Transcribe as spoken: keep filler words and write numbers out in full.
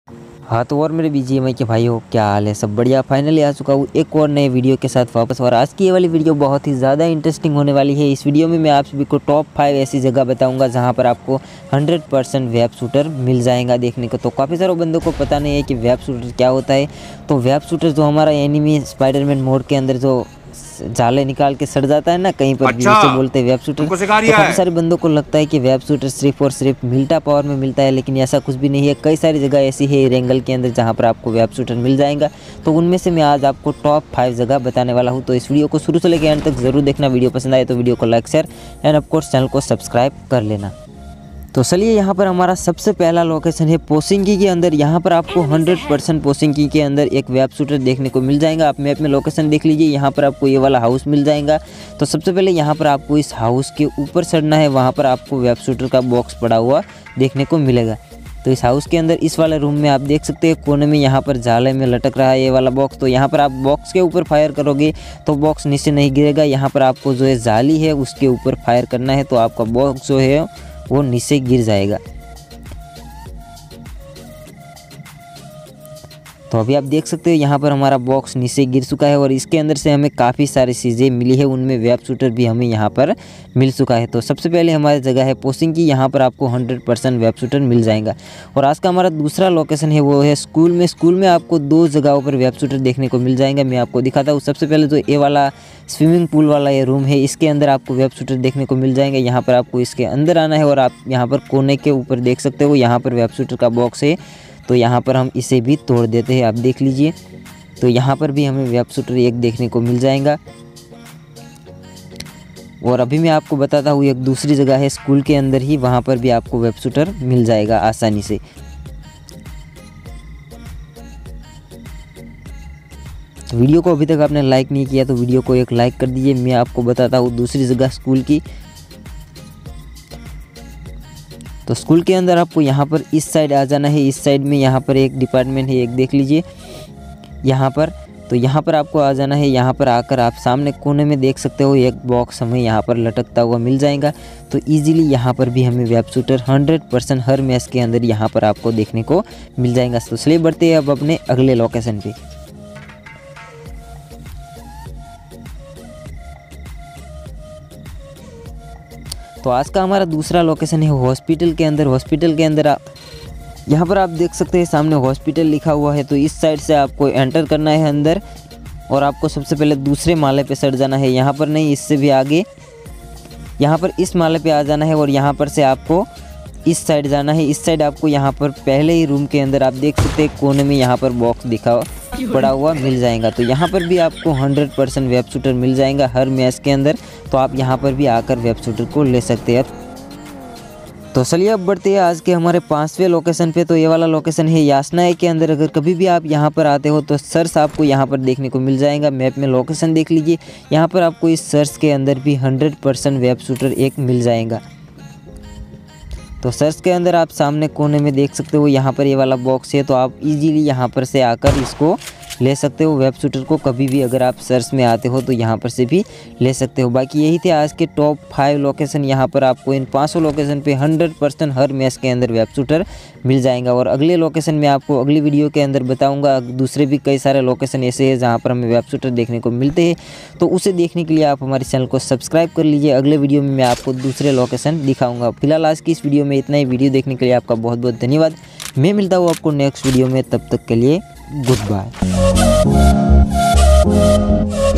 हाँ तो और मेरे बीजीएमआई के भाई हो, क्या हाल है? सब बढ़िया। फाइनली आ चुका हूँ एक और नए वीडियो के साथ वापस। और आज की ये वाली वीडियो बहुत ही ज़्यादा इंटरेस्टिंग होने वाली है। इस वीडियो में मैं आप सभी को टॉप फाइव ऐसी जगह बताऊंगा जहां पर आपको हंड्रेड परसेंट वेब शूटर मिल जाएगा देखने को। तो काफ़ी सारे बंदों को पता नहीं है कि वेब शूटर क्या होता है। तो वेब शूटर जो हमारा एनिमी स्पाइडरमैन मोड के अंदर जो जाले निकाल के सड़ जाता है ना, कहीं पर भी उसे बोलते हैं वेब शूटर। तो काफ़ी सारे बंदों को लगता है कि वेब शूटर सिर्फ और सिर्फ मिल्टा पावर में मिलता है, लेकिन ऐसा कुछ भी नहीं है। कई सारी जगह ऐसी है रेंगल के अंदर जहां पर आपको वेब शूटर मिल जाएगा। तो उनमें से मैं आज आपको टॉप फाइव जगह बताने वाला हूं। तो इस वीडियो को शुरू से लेकर एंड तक जरूर देखना। वीडियो पसंद आए तो वीडियो को like share and of course channel को सब्सक्राइब कर लेना। तो चलिए यहाँ पर हमारा सबसे पहला लोकेशन है पोशिंकी के अंदर। यहाँ पर आपको हंड्रेड परसेंट पोशिंकी के अंदर एक वेब शूटर देखने को मिल जाएगा। आप मैप में लोकेशन देख लीजिए, यहाँ पर आपको ये वाला हाउस मिल जाएगा। तो सबसे पहले यहाँ पर आपको इस हाउस के ऊपर चढ़ना है, वहाँ पर आपको वेब शूटर का बॉक्स पड़ा हुआ देखने को मिलेगा। तो इस हाउस के अंदर इस वाले रूम में आप देख सकते हैं कोने में यहाँ पर जाले में लटक रहा है ये वाला बॉक्स। तो यहाँ पर आप बॉक्स के ऊपर फायर करोगे तो बॉक्स नीचे नहीं गिरेगा। यहाँ पर आपको जो है जाली है उसके ऊपर फायर करना है, तो आपका बॉक्स जो है वो नीचे गिर जाएगा। तो अभी आप देख सकते हो यहाँ पर हमारा बॉक्स नीचे गिर चुका है और इसके अंदर से हमें काफ़ी सारी चीज़ें मिली है, उनमें वेब शूटर भी हमें यहाँ पर मिल चुका है। तो सबसे पहले हमारी जगह है पोशिंकी, यहाँ पर आपको हंड्रेड परसेंट वेब शूटर मिल जाएगा। और आज का हमारा दूसरा लोकेशन है वो है स्कूल में। स्कूल में आपको दो जगहों पर वेब शूटर देखने को मिल जाएगा। मैं आपको दिखाता हूँ। सबसे पहले जो ये वाला स्विमिंग पूल वाला ये रूम है, इसके अंदर आपको वेब शूटर देखने को मिल जाएंगे। यहाँ पर आपको इसके अंदर आना है और आप यहाँ पर कोने के ऊपर देख सकते हो, यहाँ पर वेब शूटर का बॉक्स है। तो यहाँ पर हम इसे भी तोड़ देते हैं, आप देख लीजिए। तो यहाँ पर भी हमें वेब शूटर एक देखने को मिल जाएगा। और अभी मैं आपको बताता हूँ एक दूसरी जगह है स्कूल के अंदर ही, वहाँ पर भी आपको वेब शूटर मिल जाएगा आसानी से। तो वीडियो को अभी तक आपने लाइक नहीं किया तो वीडियो को एक लाइक कर दीजिए। मैं आपको बताता हूँ दूसरी जगह स्कूल की। तो स्कूल के अंदर आपको यहाँ पर इस साइड आ जाना है। इस साइड में यहाँ पर एक डिपार्टमेंट है, एक देख लीजिए यहाँ पर। तो यहाँ पर आपको आ जाना है। यहाँ पर आकर आप सामने कोने में देख सकते हो एक बॉक्स हमें यहाँ पर लटकता हुआ मिल जाएगा। तो इजीली यहाँ पर भी हमें वेब शूटर हंड्रेड परसेंट हर मैच के अंदर यहाँ पर आपको देखने को मिल जाएगा। तो चलिए बढ़ते हैं अब अपने अगले लोकेशन पे। तो आज का हमारा दूसरा लोकेशन है हॉस्पिटल के अंदर। हॉस्पिटल के अंदर आप यहाँ पर आप देख सकते हैं सामने हॉस्पिटल लिखा हुआ है। तो इस साइड से आपको एंटर करना है अंदर और आपको सबसे पहले दूसरे माले पे चढ़ जाना है। यहाँ पर नहीं, इससे भी आगे यहाँ पर इस माले पे आ जाना है और यहाँ पर से आपको इस साइड जाना है। इस साइड आपको यहाँ पर पहले ही रूम के अंदर आप देख सकते हैं कोने में यहाँ पर बॉक्स दिखा पड़ा हुआ मिल जाएगा। तो यहाँ पर भी आपको हंड्रेड परसेंट वेब शूटर मिल जाएगा हर मैच के अंदर। तो आप यहाँ पर भी आकर वेब शूटर को ले सकते हैं। तो चलिए अब बढ़ते हैं आज के हमारे पांचवें लोकेशन पे। तो ये वाला लोकेशन है यासनाए के अंदर। अगर कभी भी आप यहाँ पर आते हो तो सर्च आपको यहाँ पर देखने को मिल जाएगा। मैप में लोकेशन देख लीजिए, यहाँ पर आपको इस सर्च के अंदर भी हंड्रेड परसेंट वेब शूटर एक मिल जाएगा। तो सर्च के अंदर आप सामने कोने में देख सकते हो यहाँ पर ये वाला बॉक्स है। तो आप इजीली यहाँ पर से आकर इसको ले सकते हो वेब शूटर को। कभी भी अगर आप सर्च में आते हो तो यहाँ पर से भी ले सकते हो। बाकी यही थे आज के टॉप फाइव लोकेशन। यहाँ पर आपको इन पाँचों लोकेशन पे हंड्रेड परसेंट हर मैच के अंदर वेब शूटर मिल जाएगा। और अगले लोकेशन में आपको अगली वीडियो के अंदर बताऊंगा। दूसरे भी कई सारे लोकेशन ऐसे हैं जहाँ पर हमें वेब शूटर देखने को मिलते हैं। तो उसे देखने के लिए आप हमारे चैनल को सब्सक्राइब कर लीजिए। अगले वीडियो में मैं आपको दूसरे लोकेशन दिखाऊँगा। फिलहाल आज की इस वीडियो में इतना ही। वीडियो देखने के लिए आपका बहुत बहुत धन्यवाद। मैं मिलता हूँ आपको नेक्स्ट वीडियो में, तब तक के लिए गुड बाय।